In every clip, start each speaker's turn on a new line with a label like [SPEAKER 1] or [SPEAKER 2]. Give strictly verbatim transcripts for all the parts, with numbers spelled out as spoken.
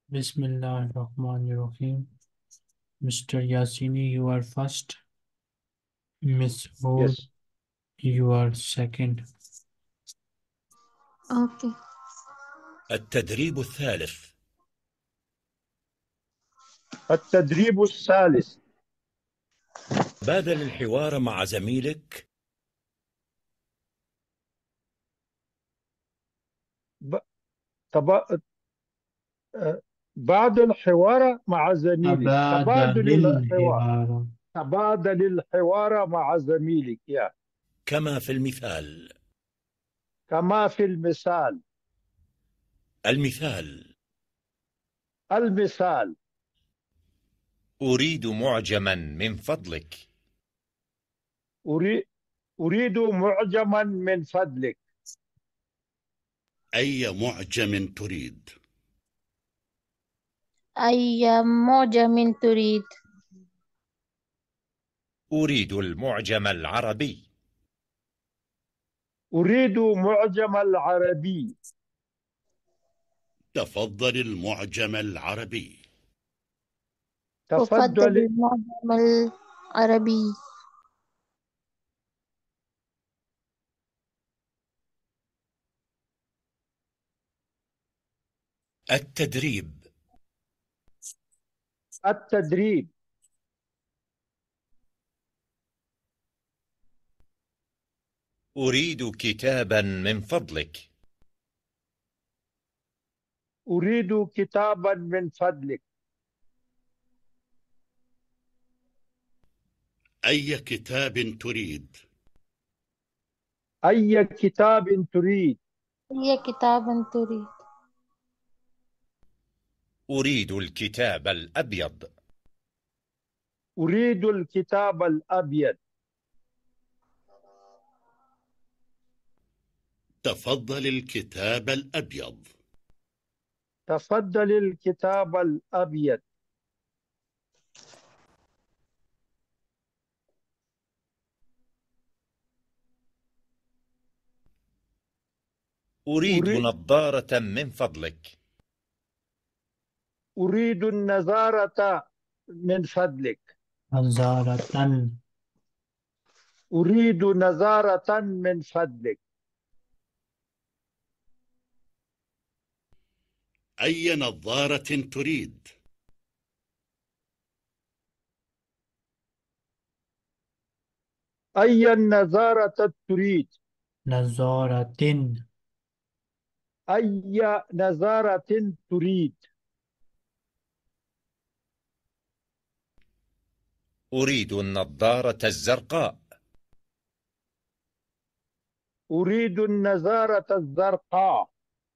[SPEAKER 1] Bismillahirrahmanirrahim. mister Yasini, you are first. Miss Hood,
[SPEAKER 2] Yes.
[SPEAKER 1] you are second.
[SPEAKER 3] Okay.
[SPEAKER 4] التدريب الثالث.
[SPEAKER 2] التدريب الثالث.
[SPEAKER 4] بادل الحوار مع زميلك.
[SPEAKER 2] ب... تب... آه، بعد الحوار مع زميلك. تبادل
[SPEAKER 1] تبادل
[SPEAKER 2] الحوار.
[SPEAKER 1] الحوار
[SPEAKER 2] تبادل الحوار مع زميلك يا
[SPEAKER 4] كما في المثال.
[SPEAKER 2] كما في المثال.
[SPEAKER 4] المثال:
[SPEAKER 2] المثال:
[SPEAKER 5] أريد معجما من فضلك.
[SPEAKER 2] أريد أريد معجما من فضلك.
[SPEAKER 6] أي معجم تريد؟
[SPEAKER 3] أي معجم تريد؟
[SPEAKER 5] أريد المعجم العربي.
[SPEAKER 2] أريد معجم العربي.
[SPEAKER 6] تفضل المعجم العربي.
[SPEAKER 3] أفضل
[SPEAKER 2] تفضل.
[SPEAKER 3] المعجم العربي.
[SPEAKER 4] التدريب.
[SPEAKER 2] التدريب:
[SPEAKER 5] أريد كتابا من فضلك.
[SPEAKER 2] أريد كتابا من فضلك.
[SPEAKER 6] أي كتاب تريد؟
[SPEAKER 2] أي كتاب تريد؟
[SPEAKER 3] أي كتاب تريد؟
[SPEAKER 5] أريد الكتاب الأبيض.
[SPEAKER 2] أريد الكتاب الأبيض.
[SPEAKER 6] تفضل الكتاب الأبيض.
[SPEAKER 2] تفضل الكتاب الأبيض.
[SPEAKER 5] أريد
[SPEAKER 2] أريد,
[SPEAKER 5] نظارة من فضلك.
[SPEAKER 2] أريد النظارة من فضلك.
[SPEAKER 1] نظارة.
[SPEAKER 2] أريد نظارة من فضلك.
[SPEAKER 6] أي نظارة تريد؟
[SPEAKER 2] أي النظارة تريد؟
[SPEAKER 1] نظارة.
[SPEAKER 2] أي نظارة تريد؟
[SPEAKER 5] أريد النظارة الزرقاء.
[SPEAKER 2] أريد النظارة الزرقاء.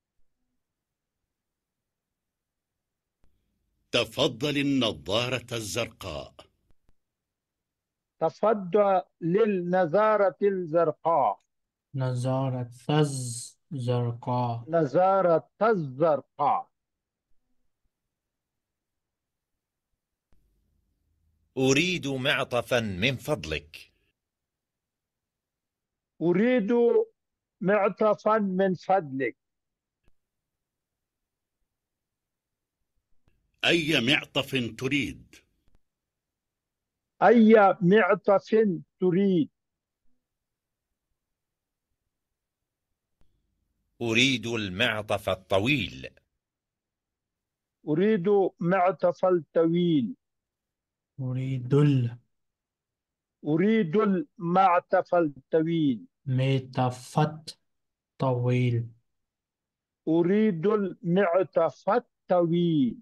[SPEAKER 6] تفضل النظارة الزرقاء.
[SPEAKER 2] تفضل للنظارة الزرقاء.
[SPEAKER 1] نظارة الزرقاء.
[SPEAKER 2] نظارة الزرقاء.
[SPEAKER 5] أريد معطفا من فضلك.
[SPEAKER 2] أريد معطفا من فضلك.
[SPEAKER 6] أي معطف تريد؟
[SPEAKER 2] أي معطف تريد؟
[SPEAKER 5] أريد المعطف الطويل.
[SPEAKER 2] أريد معطف الطويل.
[SPEAKER 1] أريد
[SPEAKER 2] أريد المعطف الطويل.
[SPEAKER 1] الميتافت طويل.
[SPEAKER 2] أريد المعطف الطويل.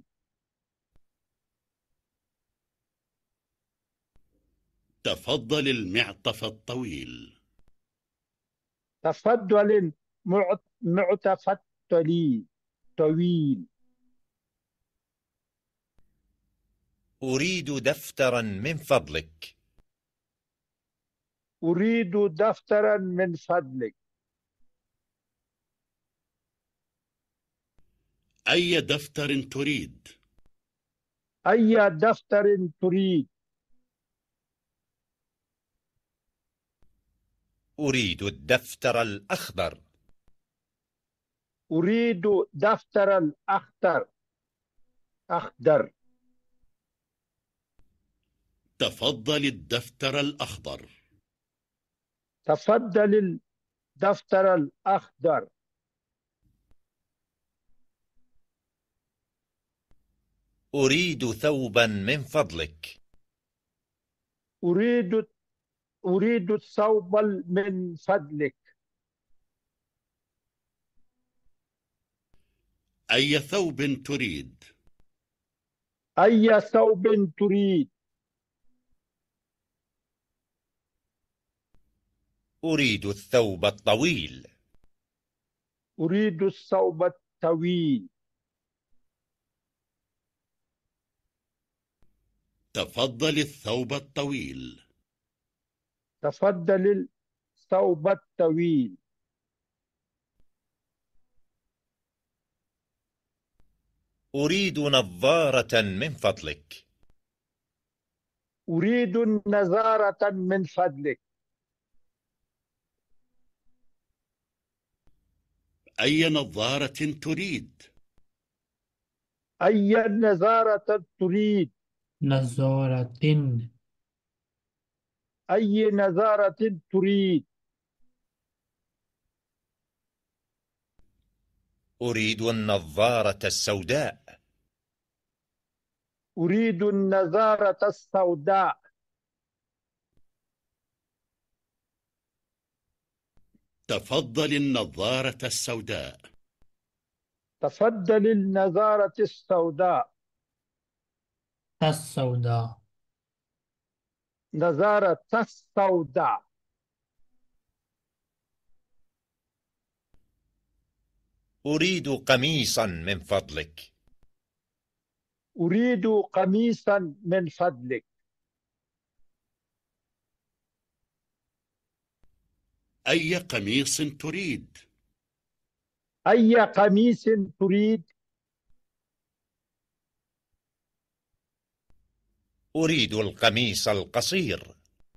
[SPEAKER 6] تفضل المعطف الطويل.
[SPEAKER 2] تفضل المعطف الطويل. طويل.
[SPEAKER 5] أريد دفترا من فضلك.
[SPEAKER 2] أريد دفترا من فضلك.
[SPEAKER 6] أي دفتر تريد؟
[SPEAKER 2] أي دفتر تريد؟
[SPEAKER 5] أريد الدفتر الأخضر.
[SPEAKER 2] أريد دفتر الأخضر. أخضر.
[SPEAKER 6] تفضل الدفتر الأخضر.
[SPEAKER 2] تفضل الدفتر الأخضر.
[SPEAKER 5] أريد ثوبا من فضلك.
[SPEAKER 2] أريد أريد الثوب من فضلك.
[SPEAKER 6] أي ثوب تريد؟
[SPEAKER 2] أي ثوب تريد؟
[SPEAKER 5] أريد الثوب الطويل.
[SPEAKER 2] أريد الثوب الطويل.
[SPEAKER 6] تفضل الثوب الطويل.
[SPEAKER 2] تفضل الثوب الطويل.
[SPEAKER 5] أريد نظارة من فضلك.
[SPEAKER 2] أريد نظارة من فضلك.
[SPEAKER 6] أي نظارة تريد؟
[SPEAKER 2] أي نظارة تريد؟
[SPEAKER 1] نظارة
[SPEAKER 2] أي نظارة تريد؟
[SPEAKER 5] أريد النظارة السوداء.
[SPEAKER 2] أريد النظارة السوداء.
[SPEAKER 6] تفضل النظارة السوداء.
[SPEAKER 2] تفضل النظارة السوداء.
[SPEAKER 1] السوداء
[SPEAKER 2] نظارة السوداء.
[SPEAKER 5] أريد قميصا من فضلك.
[SPEAKER 2] أريد قميصا من فضلك.
[SPEAKER 6] أي قميص تريد؟
[SPEAKER 2] أي قميص تريد؟
[SPEAKER 5] أريد القميص القصير.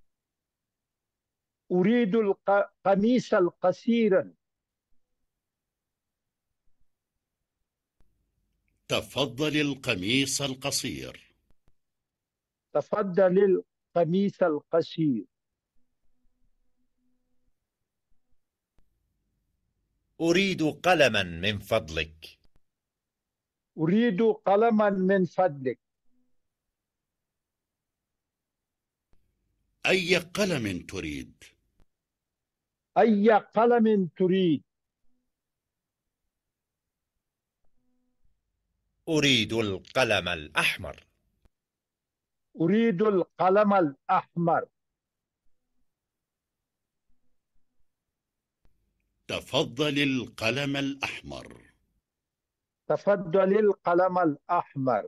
[SPEAKER 2] أريد القميص القصير.
[SPEAKER 6] تفضل القميص القصير.
[SPEAKER 2] تفضل القميص القصير.
[SPEAKER 5] أريد قلما من فضلك.
[SPEAKER 2] أريد قلما من فضلك.
[SPEAKER 6] أي قلم تريد؟
[SPEAKER 2] أي قلم تريد؟
[SPEAKER 5] أريد القلم الأحمر.
[SPEAKER 2] أريد القلم الأحمر.
[SPEAKER 6] تفضل القلم الأحمر.
[SPEAKER 2] تفضل القلم الأحمر.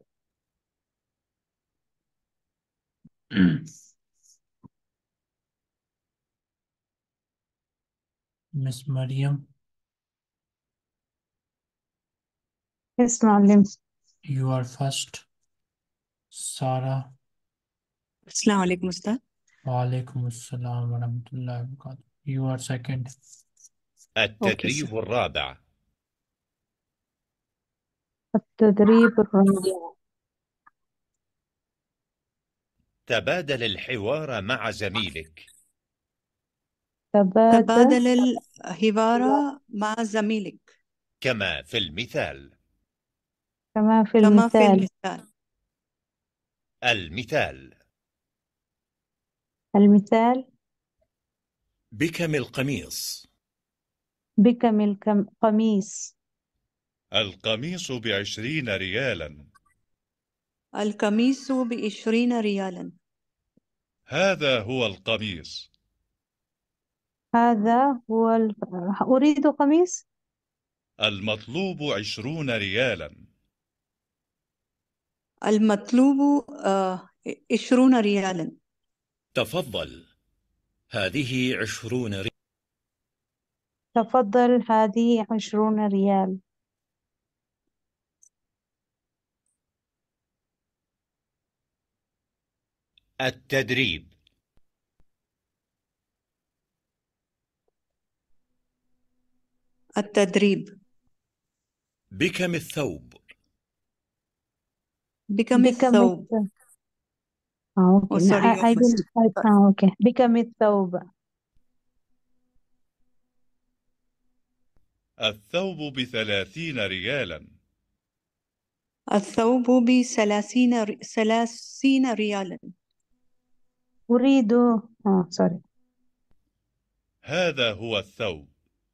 [SPEAKER 1] مس مريم.
[SPEAKER 7] Yes, معلم.
[SPEAKER 1] You are first. سارة.
[SPEAKER 8] السلام عليكم أستاذ.
[SPEAKER 1] وعليكم السلام ورحمة الله وبركاته. You are second.
[SPEAKER 5] التدريب
[SPEAKER 8] أوكي.
[SPEAKER 5] الرابع.
[SPEAKER 7] التدريب الرابع.
[SPEAKER 5] تبادل الحوار مع زميلك.
[SPEAKER 7] تبادل
[SPEAKER 8] تبادل الحوار مع زميلك
[SPEAKER 5] كما في المثال.
[SPEAKER 7] كما في
[SPEAKER 8] كما في
[SPEAKER 7] المثال.
[SPEAKER 8] المثال.
[SPEAKER 5] المثال:
[SPEAKER 7] المثال:
[SPEAKER 4] بكم القميص؟
[SPEAKER 7] بكم القميص؟
[SPEAKER 9] القميص بعشرين ريالا.
[SPEAKER 8] القميص بعشرين ريالا.
[SPEAKER 9] هذا هو القميص.
[SPEAKER 7] هذا هو ال... أريد قميص.
[SPEAKER 9] المطلوب عشرون ريالا.
[SPEAKER 8] المطلوب آه، عشرون ريالا.
[SPEAKER 4] تفضل، هذه عشرون ريال.
[SPEAKER 7] تفضل، هذه عشرون ريال.
[SPEAKER 5] التدريب.
[SPEAKER 8] التدريب.
[SPEAKER 4] بكم الثوب؟
[SPEAKER 8] become
[SPEAKER 7] become
[SPEAKER 8] الثوب.
[SPEAKER 7] it. Oh,
[SPEAKER 8] Oh,
[SPEAKER 7] okay. No,
[SPEAKER 8] sorry,
[SPEAKER 7] I,
[SPEAKER 8] you
[SPEAKER 7] I
[SPEAKER 8] first.
[SPEAKER 7] didn't. I, oh, okay. become الثوب.
[SPEAKER 9] الثوب بثلاثين ريالا.
[SPEAKER 8] الثوب بثلاثين ر- ثلاثين ريالا.
[SPEAKER 7] أريد. Oh, sorry.
[SPEAKER 9] هذا هو الثوب.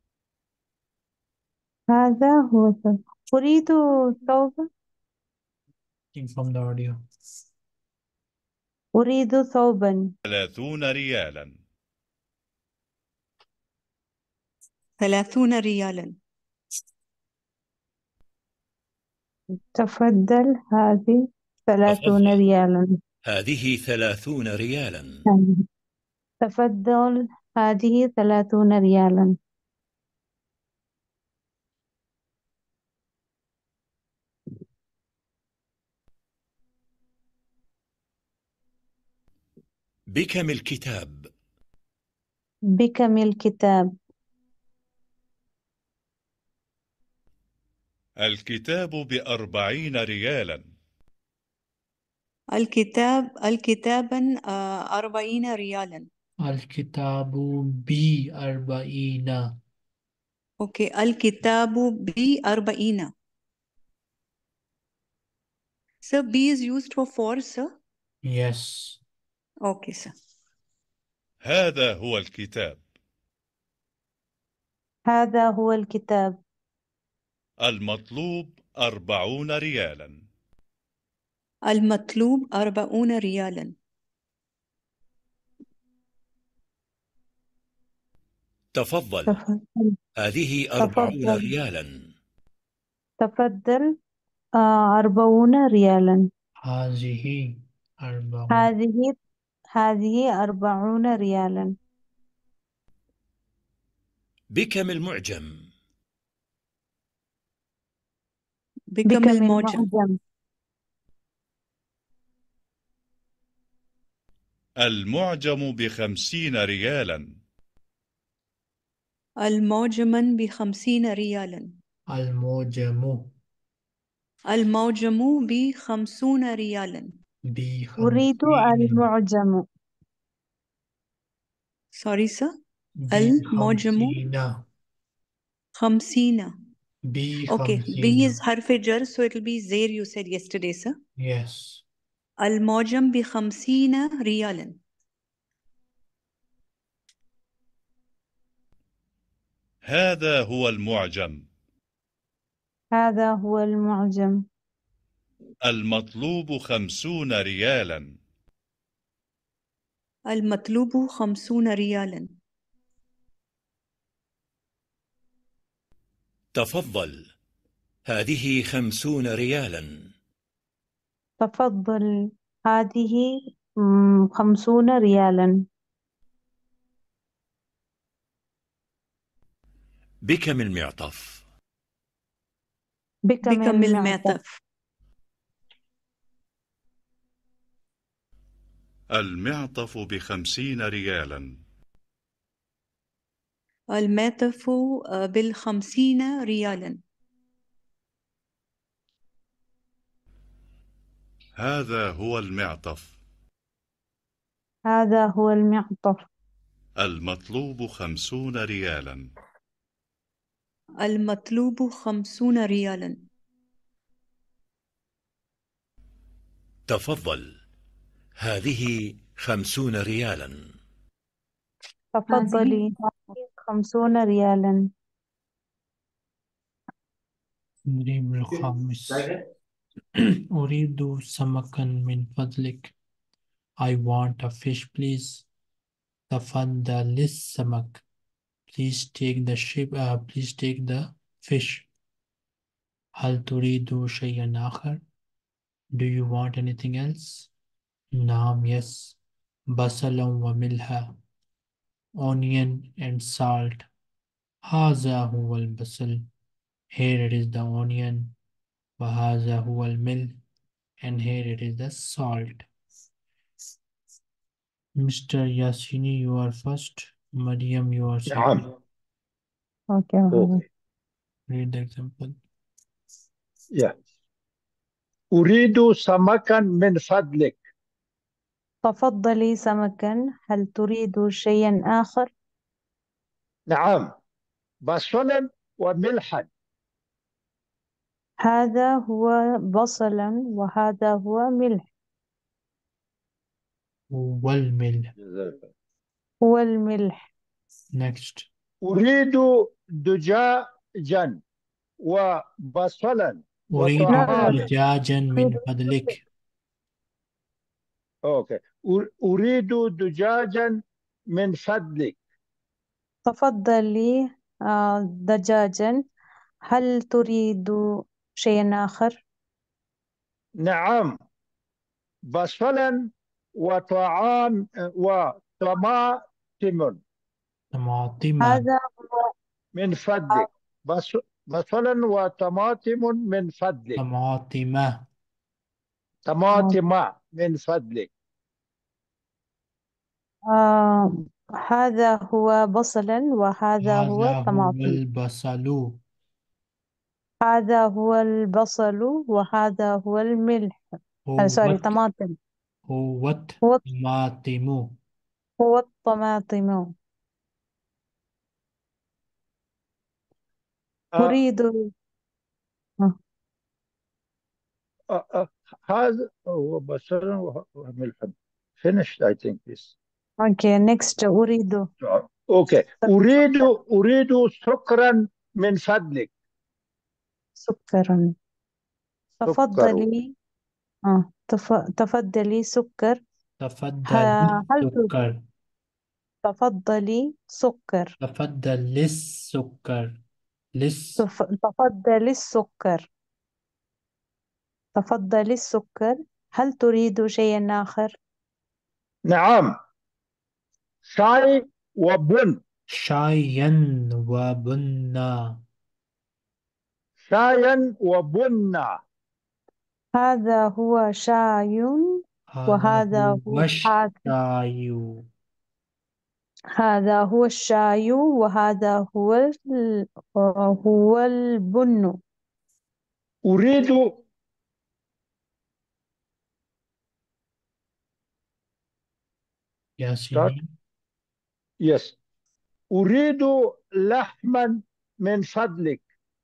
[SPEAKER 7] هذا هو الثوب. أريد ثوبا.
[SPEAKER 1] From the audio.
[SPEAKER 7] أريد ثوبا.
[SPEAKER 9] ثلاثون ريالا.
[SPEAKER 8] ثلاثون ريالا.
[SPEAKER 7] تفضل هذه ثلاثون
[SPEAKER 4] تفضل
[SPEAKER 7] ريالا.
[SPEAKER 4] هذه ثلاثون ريالا.
[SPEAKER 7] تفضل هذه ثلاثون ريالا.
[SPEAKER 4] بكم الكتاب؟
[SPEAKER 7] بكم الكتاب؟
[SPEAKER 9] الكتاب بأربعين ريالا.
[SPEAKER 8] الكتاب الكتابا آه، أربعين ريالا.
[SPEAKER 1] الكتاب بأربعين.
[SPEAKER 8] أوكي، الكتاب بأربعين. Sir, B is used for four, sir.
[SPEAKER 1] Yes.
[SPEAKER 8] Okay, sir.
[SPEAKER 9] هذا هو الكتاب.
[SPEAKER 7] هذا هو الكتاب.
[SPEAKER 9] المطلوب أربعون ريالا.
[SPEAKER 8] المطلوب أربعون ريالا.
[SPEAKER 4] تفضل
[SPEAKER 7] تفضل.
[SPEAKER 4] هذه أربعون
[SPEAKER 7] تفضل.
[SPEAKER 4] ريالا.
[SPEAKER 7] تفضل آه، أربعون ريالا.
[SPEAKER 1] هذه أربعون.
[SPEAKER 7] هذه هذه أربعون ريالا.
[SPEAKER 4] بكم المعجم؟
[SPEAKER 8] بكم
[SPEAKER 7] بكم
[SPEAKER 8] المعجم؟
[SPEAKER 7] المعجم؟
[SPEAKER 9] المعجم بخمسين ريالا.
[SPEAKER 8] المعجما بخمسين ريالا.
[SPEAKER 1] المعجم
[SPEAKER 8] المعجم بخمسون ريالا.
[SPEAKER 7] أريد
[SPEAKER 1] بخمسين.
[SPEAKER 7] المعجم.
[SPEAKER 8] Sorry, sir. المعجم
[SPEAKER 1] بخمسين.
[SPEAKER 8] خمسين. Okay, B
[SPEAKER 1] بخمسين.
[SPEAKER 8] is حرف جر, so it will be زير you said yesterday, sir.
[SPEAKER 1] Yes.
[SPEAKER 8] المعجم بخمسين ريالا.
[SPEAKER 9] هذا هو المعجم.
[SPEAKER 7] هذا هو المعجم.
[SPEAKER 9] المطلوب خمسون ريالا.
[SPEAKER 8] المطلوب خمسون ريالا.
[SPEAKER 4] تفضل هذه خمسون ريالا.
[SPEAKER 7] تفضل هذه مم، خمسون ريالا.
[SPEAKER 4] بكم المعطف؟
[SPEAKER 7] بكم
[SPEAKER 8] بكم
[SPEAKER 7] المعطف؟
[SPEAKER 8] المعطف؟
[SPEAKER 9] المعطف بخمسين ريالا.
[SPEAKER 8] المعطف آه، بالخمسين ريالا.
[SPEAKER 9] هذا هو المعطف.
[SPEAKER 7] هذا هو المعطف.
[SPEAKER 9] المطلوب خمسون ريالا.
[SPEAKER 8] المطلوب خمسون ريالا.
[SPEAKER 4] تفضل هذه خمسون ريالا.
[SPEAKER 7] تفضلي هذه خمسون ريالا.
[SPEAKER 1] التدريب الخامس. أريد سمكا من فضلك. I want a fish please. تفضل السمك. Please take the ship. Uh, please take the fish. هل تريد شيئا آخر? Do you want anything else? نعم yes. بصلا وملح. Onion and salt. هذا هو البصل. Here it is the onion. وهذا هو الملح. And here it is the salt. Mister Yassini, you are first. Mariam, you are second.
[SPEAKER 2] نعم.
[SPEAKER 7] Okay.
[SPEAKER 2] أوكي.
[SPEAKER 1] Read the example.
[SPEAKER 2] Yeah. أريد سمكا من فضلك.
[SPEAKER 7] تفضلي سمكا. هل تريد شيئا آخر؟
[SPEAKER 2] نعم، بصلا وملحا.
[SPEAKER 7] هذا هو بصلا وهذا هو ملح.
[SPEAKER 1] والملح.
[SPEAKER 7] هو الملح.
[SPEAKER 1] Next.
[SPEAKER 2] أريد دجاجا وبصلا
[SPEAKER 1] أريد
[SPEAKER 7] لا لا
[SPEAKER 2] وطعام.
[SPEAKER 7] لا.
[SPEAKER 1] دجاجا من فضلك.
[SPEAKER 2] أوكي. أريد دجاجا من فضلك.
[SPEAKER 7] تفضلي آه، دجاجا. هل تريد شيئا آخر؟
[SPEAKER 2] نعم، بصلا وطعام وطماطم
[SPEAKER 1] طماطم.
[SPEAKER 7] هذا هو
[SPEAKER 2] من فضلك. بص بصلا وطماطم من فضلك.
[SPEAKER 1] طماطم.
[SPEAKER 2] طماطم من فضلك.
[SPEAKER 7] آه هذا هو بصلا وهذا هو
[SPEAKER 1] هذا هو
[SPEAKER 7] طماطم.
[SPEAKER 1] البصل.
[SPEAKER 7] هذا هو البصل وهذا هو الملح. آه سوري،
[SPEAKER 1] هو
[SPEAKER 7] طماطم.
[SPEAKER 1] هو
[SPEAKER 7] هو
[SPEAKER 1] طماطم.
[SPEAKER 7] هو الطماطم.
[SPEAKER 2] آه
[SPEAKER 7] أريد آه.
[SPEAKER 2] آه آه هذا هو بصلا وملحا. finished I think this.
[SPEAKER 7] أوكي next. أريد
[SPEAKER 2] أوكي. أريد أريد سكرا من فضلك.
[SPEAKER 7] سكرا.
[SPEAKER 2] سكر.
[SPEAKER 7] تفضلي آه. تف... تفضلي سكر.
[SPEAKER 1] تفضل
[SPEAKER 7] ه- هل ت-
[SPEAKER 1] السكر.
[SPEAKER 7] تفضلي سكر.
[SPEAKER 1] تفضل السكر. لس.
[SPEAKER 7] تف... تفضلي السكر. تفضلي السكر. هل تريد شيئا آخر؟
[SPEAKER 2] نعم، شاي وبن.
[SPEAKER 1] شايا وبنا.
[SPEAKER 2] شايا وبنا.
[SPEAKER 7] هذا هو شاي
[SPEAKER 1] هذا
[SPEAKER 7] وهذا
[SPEAKER 1] هو
[SPEAKER 7] هو حاد.
[SPEAKER 1] الشاي.
[SPEAKER 7] هذا هو الشاي وهذا هو ال... هو البن.
[SPEAKER 2] أريد start.
[SPEAKER 1] ياسين.
[SPEAKER 2] Yes. أريد لحما من فضلك.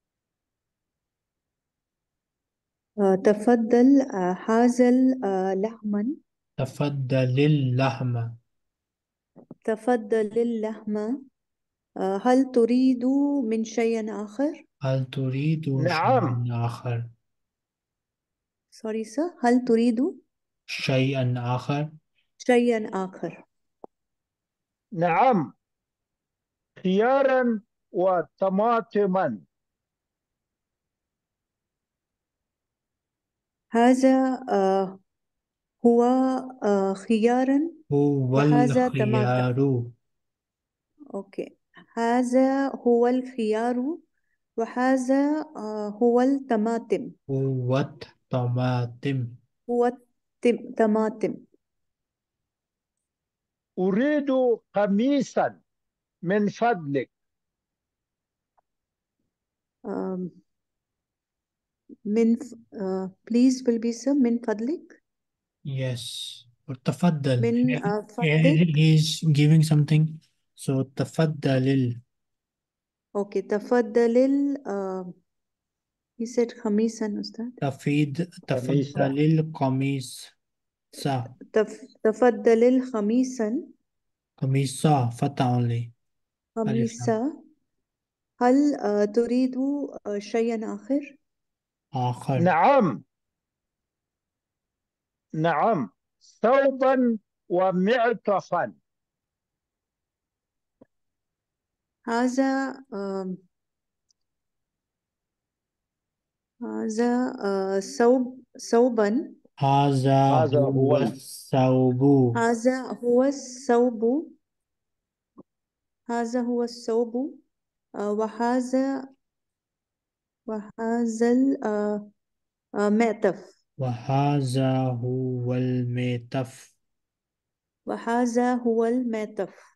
[SPEAKER 8] آه، تفضل آه، هذا آه، لحما.
[SPEAKER 1] تفضل اللحم.
[SPEAKER 8] تفضل اللحم. آه، هل تريد من شيء آخر؟
[SPEAKER 1] هل تريد
[SPEAKER 2] نعم.
[SPEAKER 1] شيئا آخر؟
[SPEAKER 8] sorry sir. هل تريد
[SPEAKER 1] شيئا آخر؟
[SPEAKER 8] شيئا آخر؟
[SPEAKER 2] نعم، خيارا وطماطما.
[SPEAKER 8] هذا آه، هو آه، خيارا
[SPEAKER 1] هو
[SPEAKER 8] وهذا طماطم.
[SPEAKER 1] الخيار.
[SPEAKER 8] أوكي. هذا هو الخيار وهذا آه، هو الطماطم.
[SPEAKER 1] هو الطماطم.
[SPEAKER 8] هو الطماطم.
[SPEAKER 2] أريد قميصا من فضلك.
[SPEAKER 8] آم، من ف... آه، please will be sir من فضلك.
[SPEAKER 1] Yes. تفضل.
[SPEAKER 8] من آه، فضلك.
[SPEAKER 1] He is giving something. So تفضل.
[SPEAKER 8] أوكي. تفضل ال آه، he said خميسا أستاذ.
[SPEAKER 1] تفيد.
[SPEAKER 2] قميصا.
[SPEAKER 1] تفضل القميص. سا.
[SPEAKER 8] تف... تفضل الخميسا.
[SPEAKER 1] قميصا فتح only. ألف لام.
[SPEAKER 8] خميسة. هل آه، تريد آه، شيئا آخر؟
[SPEAKER 1] آخر.
[SPEAKER 2] نعم. نعم، ثوبا ومعطفا.
[SPEAKER 8] هذا آم، هذا آه، ثوب ثوبا.
[SPEAKER 1] هذا
[SPEAKER 2] هذا
[SPEAKER 1] هو
[SPEAKER 2] هو ال...
[SPEAKER 1] الثوب.
[SPEAKER 8] هذا هو الثوب. هذا هو الثوب. آه، وهذا وهذا المعطف.
[SPEAKER 1] وهذا هو المعطف.
[SPEAKER 8] وهذا هو المعطف.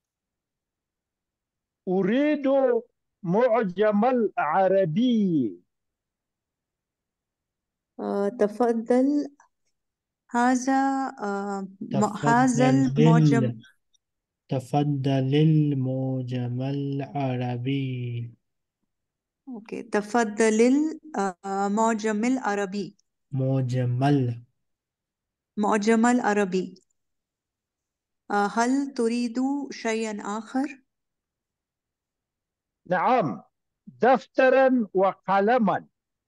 [SPEAKER 2] أريد معجم العربي.
[SPEAKER 8] آه تفضل. هذا آه م- هذا
[SPEAKER 1] تفضل
[SPEAKER 8] المعجم.
[SPEAKER 1] لل تفضل المعجم العربي.
[SPEAKER 8] أوكي، تفضل المعجم العربي.
[SPEAKER 1] معجم
[SPEAKER 8] معجم العربي. آه هل تريد شيئا آخر؟
[SPEAKER 2] نعم، دفترا وقلما.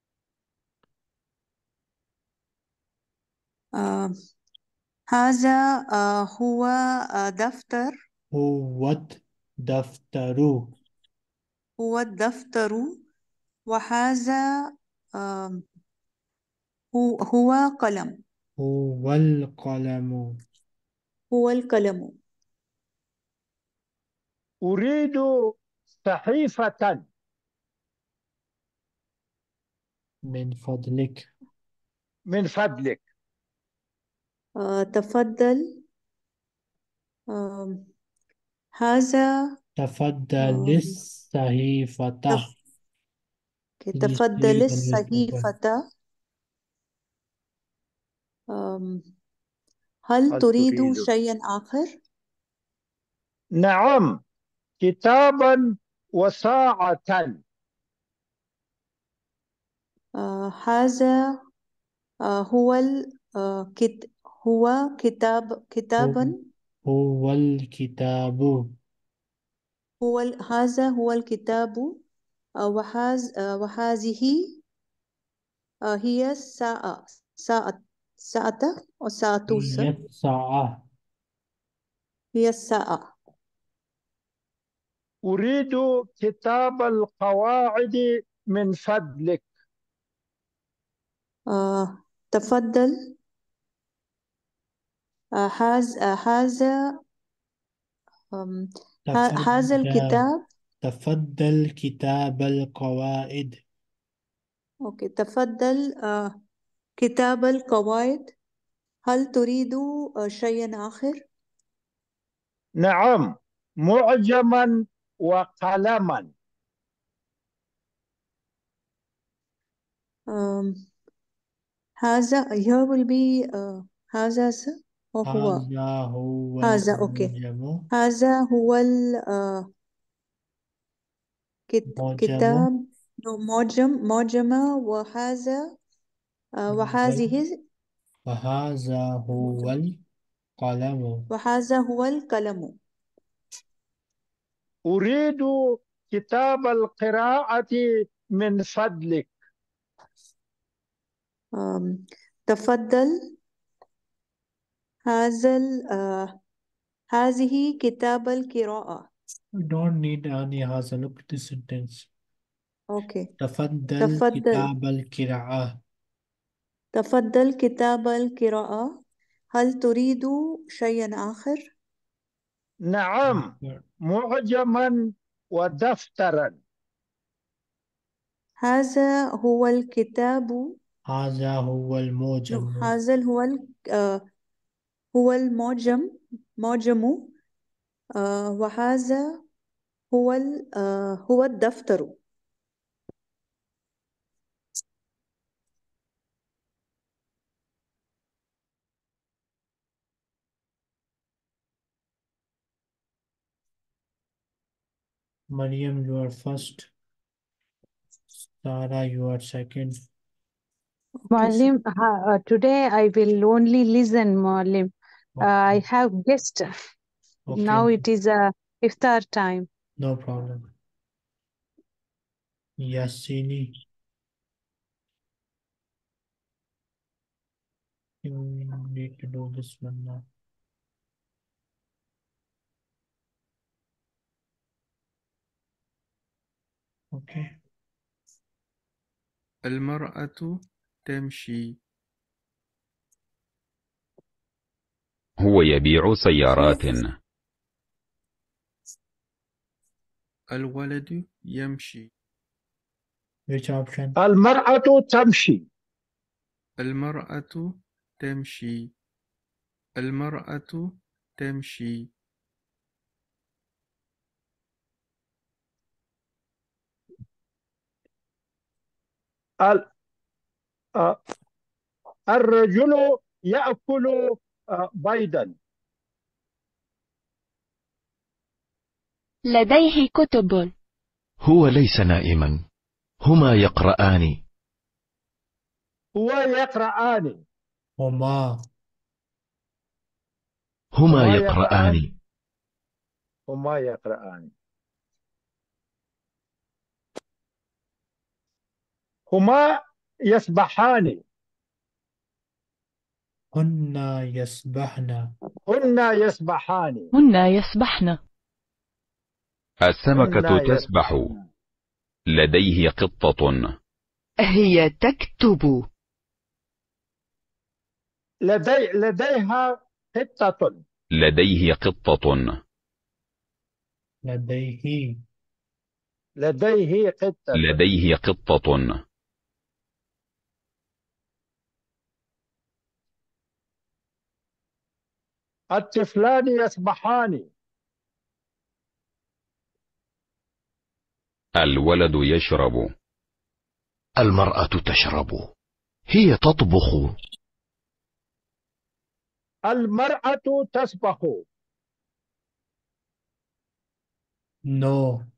[SPEAKER 8] آه هذا آه هو آه دفتر.
[SPEAKER 1] هو دفتر
[SPEAKER 8] هو الدفتر. وهذا آه هو هو قلم.
[SPEAKER 1] هو القلم.
[SPEAKER 8] هو القلم.
[SPEAKER 2] أريد صحيفة.
[SPEAKER 1] من فضلك.
[SPEAKER 2] من فضلك.
[SPEAKER 8] آه تفضل. آه هذا
[SPEAKER 1] تفضل
[SPEAKER 8] آه
[SPEAKER 1] الصحيفة.
[SPEAKER 8] تف...
[SPEAKER 1] Please
[SPEAKER 8] تفضل
[SPEAKER 1] read the newspaper.
[SPEAKER 8] الصحيفة. آم، هل
[SPEAKER 2] هل
[SPEAKER 8] تريد
[SPEAKER 2] تريد؟
[SPEAKER 8] شيئا آخر؟
[SPEAKER 2] نعم، كتابا وساعة.
[SPEAKER 8] آه هذا آه هو ال... آه كت... هو كتاب
[SPEAKER 1] هو,
[SPEAKER 8] كتابا.
[SPEAKER 1] هو الكتاب.
[SPEAKER 8] هو ال... هذا هو الكتاب. آه وهذ... آه وهذه آه هي الساعة. ساعة ساعة أو ساعتوس.
[SPEAKER 1] هي الساعة.
[SPEAKER 8] هي الساعة.
[SPEAKER 2] أريد كتاب القواعد من فضلك.
[SPEAKER 8] آه تفضل. آه هذا آه هذا آم، ه- هذا
[SPEAKER 1] تفضل
[SPEAKER 8] الكتاب.
[SPEAKER 1] تفضل كتاب القواعد.
[SPEAKER 8] أوكي، تفضل آه كتاب القواعد. هل تريد آه شيئا آخر؟
[SPEAKER 2] نعم، معجما وقلما.
[SPEAKER 8] آم، هذا here will be آه هذا س وهو.
[SPEAKER 1] هذا هو
[SPEAKER 8] هذا أوكي.
[SPEAKER 1] المعجم.
[SPEAKER 8] هذا هو ال آه كت
[SPEAKER 1] معجم.
[SPEAKER 8] كتاب. no، معجم معجمة. وهذا آه وهذه.
[SPEAKER 1] وهذا هو القلم.
[SPEAKER 8] وهذا هو القلم.
[SPEAKER 2] أريد كتاب القراءة من فضلك.
[SPEAKER 8] آم، تفضل. هذا ال آه هذه كتاب القراءة.
[SPEAKER 1] We don't need any هذا. Look at this sentence.
[SPEAKER 8] أوكي.
[SPEAKER 1] تفضل
[SPEAKER 8] تفضل.
[SPEAKER 1] كتاب القراءة.
[SPEAKER 8] تفضل كتاب القراءة. هل تريد شيئا آخر؟
[SPEAKER 2] نعم، معجما ودفترا.
[SPEAKER 8] هذا هو الكتاب.
[SPEAKER 1] هذا هو
[SPEAKER 8] no،
[SPEAKER 1] المعجم.
[SPEAKER 8] هذا هو ال آه هو المعجم. معجم. آه وهذا هو ال آه هو الدفتر.
[SPEAKER 1] Mariam, you are first. Sarah, you are second.
[SPEAKER 8] Okay, sir.
[SPEAKER 7] Muallim, uh, today I will only listen, Muallim. Uh, I
[SPEAKER 1] Okay.
[SPEAKER 7] have guest.
[SPEAKER 1] Okay.
[SPEAKER 7] Now it is uh, iftar time.
[SPEAKER 1] No problem. Yassini. You need to do this one now. Okay.
[SPEAKER 10] المرأة تمشي.
[SPEAKER 11] هو يبيع سيارات.
[SPEAKER 10] الولد يمشي.
[SPEAKER 1] Which option?
[SPEAKER 2] المرأة تمشي.
[SPEAKER 10] المرأة تمشي. المرأة تمشي.
[SPEAKER 2] ال... آه، الرجل يأكل بيضا.
[SPEAKER 12] لديه كتب.
[SPEAKER 13] هو ليس نائما، هما يقرآن.
[SPEAKER 2] هو يقرآن.
[SPEAKER 1] هما
[SPEAKER 13] هما يقرآن.
[SPEAKER 2] هما يقرآن. هما يسبحان.
[SPEAKER 1] هن يسبحن.
[SPEAKER 2] هن يسبحان.
[SPEAKER 12] هن يسبحن.
[SPEAKER 11] السمكة
[SPEAKER 2] هن
[SPEAKER 11] تسبح.
[SPEAKER 2] يسبحان.
[SPEAKER 11] لديه قطة.
[SPEAKER 12] هي تكتب.
[SPEAKER 2] لدي لديها قطة.
[SPEAKER 11] لديه قطة.
[SPEAKER 1] لديه
[SPEAKER 2] لديه قطة.
[SPEAKER 11] لديه قطة.
[SPEAKER 2] الطفلان يسبحان.
[SPEAKER 11] الولد يشرب.
[SPEAKER 13] المرأة تشرب. هي تطبخ.
[SPEAKER 2] المرأة تسبح.
[SPEAKER 1] نو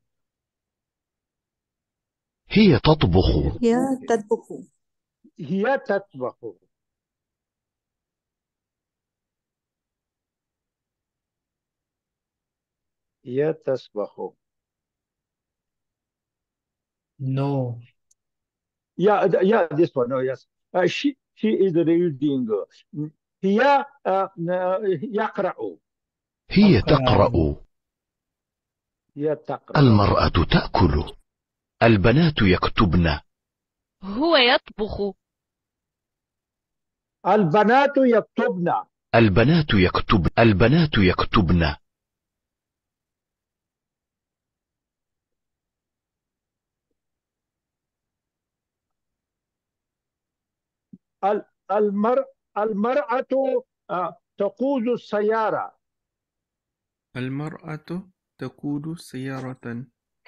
[SPEAKER 13] هي تطبخ.
[SPEAKER 8] هي تطبخ.
[SPEAKER 2] هي تطبخ. هي تسبح.
[SPEAKER 1] نو
[SPEAKER 2] Yeah, th- yeah, this one. Oh, yes. Uh, she she is reading. هي uh, يقرأ.
[SPEAKER 13] هي
[SPEAKER 1] أقرأ.
[SPEAKER 13] تقرأ.
[SPEAKER 2] هي تقرأ.
[SPEAKER 13] المرأة تأكل. البنات يكتبن.
[SPEAKER 12] هو يطبخ.
[SPEAKER 2] البنات يكتبن.
[SPEAKER 13] البنات يكتب. البنات يكتبن.
[SPEAKER 2] ال- المر المرأة uh, تقود السيارة.
[SPEAKER 10] المرأة تقود سيارة.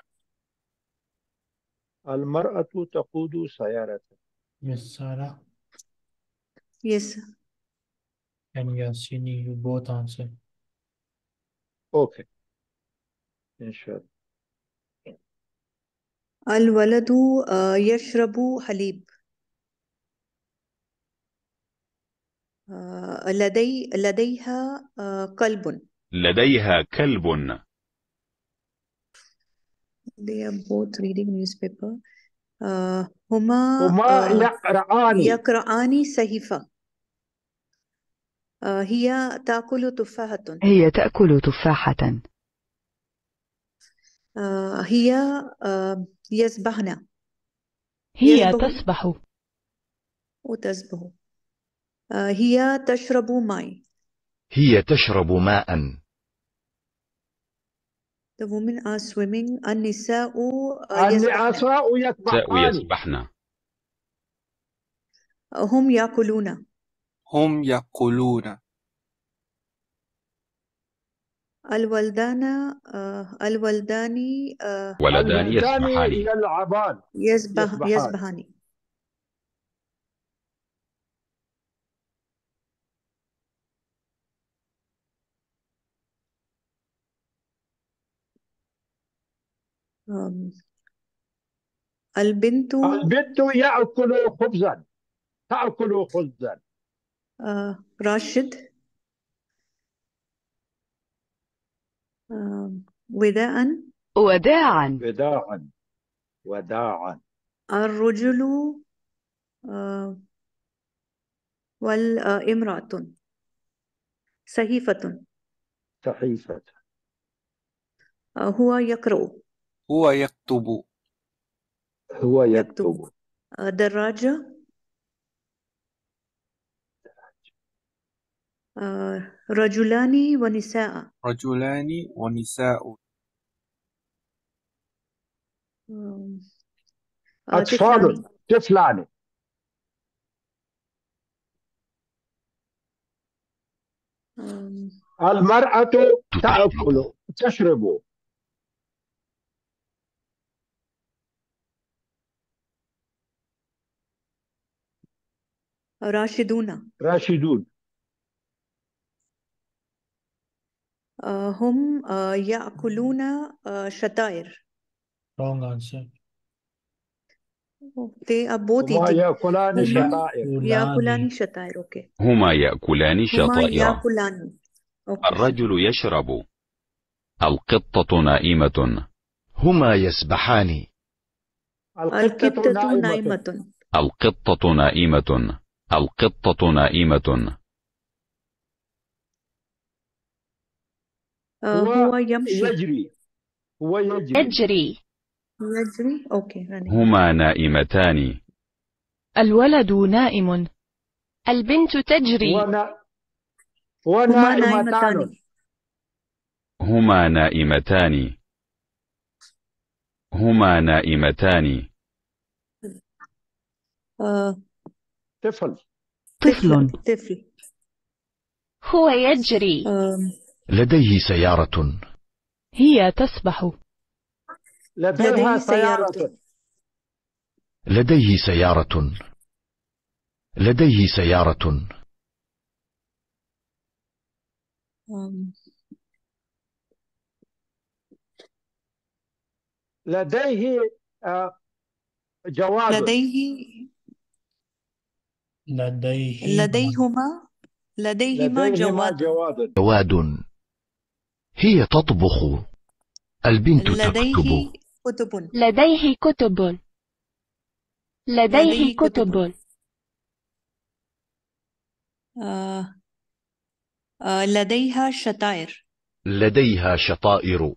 [SPEAKER 2] المرأة تقود سيارة.
[SPEAKER 1] Miss Sarah
[SPEAKER 8] Yes.
[SPEAKER 1] and Yasini, you both answer.
[SPEAKER 2] Okay. إن شاء الله.
[SPEAKER 8] الولد آه، يشرب حليب. آه، لدي لديها آه، كلب.
[SPEAKER 11] لديها كلب.
[SPEAKER 8] They are both reading newspaper. آه، هما
[SPEAKER 2] هما
[SPEAKER 8] آه،
[SPEAKER 2] يقرآن.
[SPEAKER 8] يقرآن صحيفة. آه، هي تأكل تفاحة.
[SPEAKER 12] هي تأكل تفاحة.
[SPEAKER 8] آه، هي آه، يسبحن.
[SPEAKER 12] هي
[SPEAKER 8] يسبح
[SPEAKER 12] تسبح.
[SPEAKER 8] وتسبح. آه، هي تشرب ماء.
[SPEAKER 13] هي تشرب ماء.
[SPEAKER 8] The women are swimming. النساء آه، يسبحن.
[SPEAKER 2] النساء يسبحان.
[SPEAKER 11] يسبحن.
[SPEAKER 8] هم يأكلون.
[SPEAKER 10] هم يقولون.
[SPEAKER 8] الولدان آه، الولدان آه،
[SPEAKER 11] ولدان
[SPEAKER 2] الولدان
[SPEAKER 11] يسبحان.
[SPEAKER 2] يلعبان.
[SPEAKER 8] يسبح
[SPEAKER 2] يسبحان.
[SPEAKER 8] يسبحان. آم، البنت
[SPEAKER 2] البنت يأكل خبزا. تأكل خبزا.
[SPEAKER 8] آه، راشد. آم، وداعا.
[SPEAKER 12] وداعا.
[SPEAKER 2] وداعا. وداعا.
[SPEAKER 8] الرجل آه، والامرأة صحيفة.
[SPEAKER 2] صحيفة.
[SPEAKER 8] آه، هو يقرأ.
[SPEAKER 10] هو يكتب.
[SPEAKER 2] هو
[SPEAKER 8] يكتب.
[SPEAKER 2] يكتب.
[SPEAKER 8] آه، دراجة. آه، رجلان ونساء.
[SPEAKER 10] رجلان ونساء.
[SPEAKER 8] آم، آه،
[SPEAKER 2] أطفال.
[SPEAKER 8] طفلان.
[SPEAKER 2] طفلان.
[SPEAKER 8] آم،
[SPEAKER 2] المرأة تأكل تشرب.
[SPEAKER 8] راشدون.
[SPEAKER 2] راشدون.
[SPEAKER 8] آه، هم آه، يأكلون آه، شطائر.
[SPEAKER 1] Wrong answer.
[SPEAKER 8] They are both
[SPEAKER 2] هما
[SPEAKER 8] eating.
[SPEAKER 2] يأكلان
[SPEAKER 8] هما
[SPEAKER 2] شطائر.
[SPEAKER 8] يأكلان شطائر. Okay.
[SPEAKER 11] هما يأكلان
[SPEAKER 8] هما
[SPEAKER 11] شطائر.
[SPEAKER 8] يأكلان. Okay.
[SPEAKER 11] الرجل يشرب. القطة نائمة.
[SPEAKER 13] هما يسبحان.
[SPEAKER 2] القطة
[SPEAKER 8] القطة
[SPEAKER 2] نائمة.
[SPEAKER 8] نائمة.
[SPEAKER 11] القطة نائمة. القطة نائمة.
[SPEAKER 8] آه،
[SPEAKER 2] هو
[SPEAKER 8] هو يمشي.
[SPEAKER 2] يجري. هو يجري.
[SPEAKER 12] يجري.
[SPEAKER 8] يجري. Okay. running.
[SPEAKER 11] هما نائمتان.
[SPEAKER 12] الولد نائم. البنت تجري.
[SPEAKER 2] هو نا... هو
[SPEAKER 8] هما
[SPEAKER 2] نائمتان.
[SPEAKER 8] نائمتان.
[SPEAKER 11] هما نائمتان. هما نائمتان.
[SPEAKER 8] آه،
[SPEAKER 2] طفل.
[SPEAKER 8] طفل.
[SPEAKER 12] طفل.
[SPEAKER 8] طفل.
[SPEAKER 12] هو يجري.
[SPEAKER 8] آم،
[SPEAKER 13] لديه سيارة.
[SPEAKER 12] هي تسبح.
[SPEAKER 2] لديها
[SPEAKER 8] لديه
[SPEAKER 2] سيارة.
[SPEAKER 8] سيارة.
[SPEAKER 13] لديه سيارة. لديه سيارة.
[SPEAKER 8] آم،
[SPEAKER 2] لديه آه، جواد.
[SPEAKER 8] لديه
[SPEAKER 1] لديه
[SPEAKER 8] لديهما لديهما
[SPEAKER 2] لديهما
[SPEAKER 8] جواد.
[SPEAKER 2] جواد.
[SPEAKER 13] جواد. هي تطبخ. البنت
[SPEAKER 8] لديه
[SPEAKER 13] تكتب.
[SPEAKER 8] كتب.
[SPEAKER 12] لديه كتب. لديه
[SPEAKER 8] لديه كتب.
[SPEAKER 12] كتب.
[SPEAKER 8] آه، آه، لديها شطائر.
[SPEAKER 13] لديها شطائر.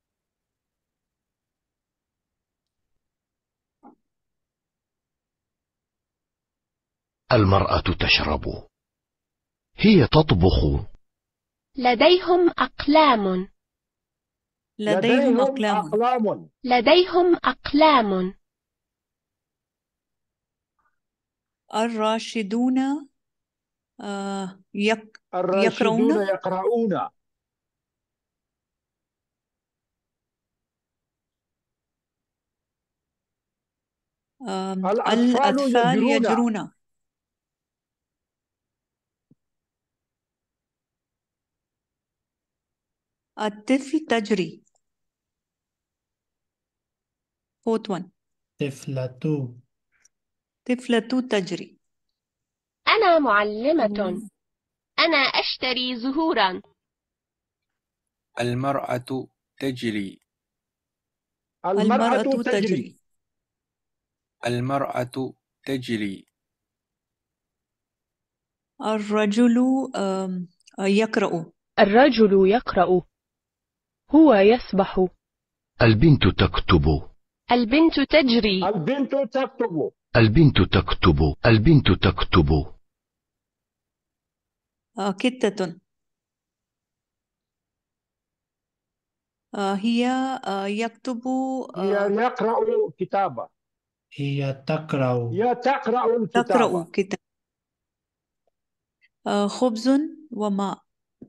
[SPEAKER 13] المرأة تشرب. هي تطبخ.
[SPEAKER 12] لديهم أقلام.
[SPEAKER 8] لديهم أقلام.
[SPEAKER 2] أقلام.
[SPEAKER 12] لديهم أقلام.
[SPEAKER 8] الراشدون آه، يك
[SPEAKER 2] الراشدون
[SPEAKER 8] يقرؤون.
[SPEAKER 2] يقرؤون.
[SPEAKER 8] آم،
[SPEAKER 2] الأطفال
[SPEAKER 8] الأطفال
[SPEAKER 2] يجرون.
[SPEAKER 8] يجرون. الطفل تجري. Fourth one.
[SPEAKER 1] طفلة.
[SPEAKER 8] طفلة تجري.
[SPEAKER 12] أنا معلمة. أنا أشتري زهورا.
[SPEAKER 10] المرأة تجري.
[SPEAKER 2] المرأة
[SPEAKER 8] المرأة
[SPEAKER 2] تجري.
[SPEAKER 8] تجري.
[SPEAKER 10] المرأة تجري.
[SPEAKER 8] الرجل آم، يقرأ.
[SPEAKER 12] الرجل يقرأ. هو يسبح.
[SPEAKER 13] البنت تكتب.
[SPEAKER 12] البنت تجري.
[SPEAKER 2] البنت تكتب.
[SPEAKER 13] البنت تكتب. البنت تكتب.
[SPEAKER 8] آه، كتة. آه، هي آه، يكتب.
[SPEAKER 2] هي
[SPEAKER 8] آه،
[SPEAKER 2] يقرأ كتابة.
[SPEAKER 1] هي تقرأ.
[SPEAKER 2] هي تقرأ الكتابة.
[SPEAKER 8] تقرأ كتاب. آه، خبز وماء.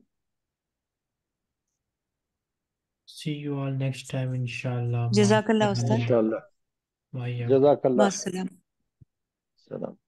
[SPEAKER 1] See you all next time inshallah.
[SPEAKER 8] جزاك الله أستاذ.
[SPEAKER 2] إن شاء الله.
[SPEAKER 1] Bye.
[SPEAKER 2] جزاك
[SPEAKER 8] مع
[SPEAKER 2] الله.
[SPEAKER 8] السلامة.
[SPEAKER 2] سلام.